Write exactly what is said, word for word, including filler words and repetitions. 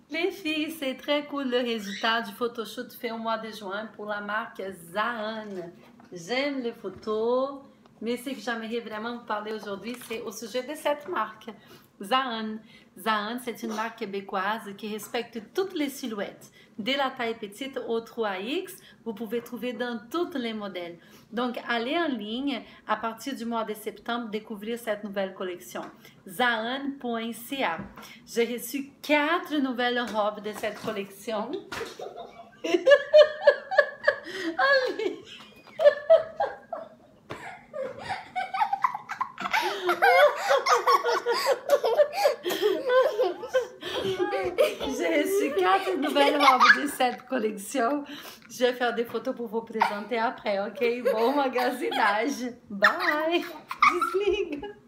Les filles, c'est très cool le résultat du photoshoot fait au mois de juin pour la marque Zaan. J'aime les photos, mais ce que j'aimerais vraiment vous parler aujourd'hui, c'est au sujet de cette marque, Zaan. Zaan, c'est une marque québécoise qui respecte toutes les silhouettes. Dès la taille petite au trois X, vous pouvez trouver dans tous les modèles. Donc, allez en ligne à partir du mois de septembre découvrir cette nouvelle collection. Zaan point C A. J'ai reçu quatre nouvelles robes de cette collection. Allez. J'ai reçu quatre nouvelles robes de cette collection. Je vais faire des photos pour vous présenter après, ok? Bon magasinage. Bye! Desliga!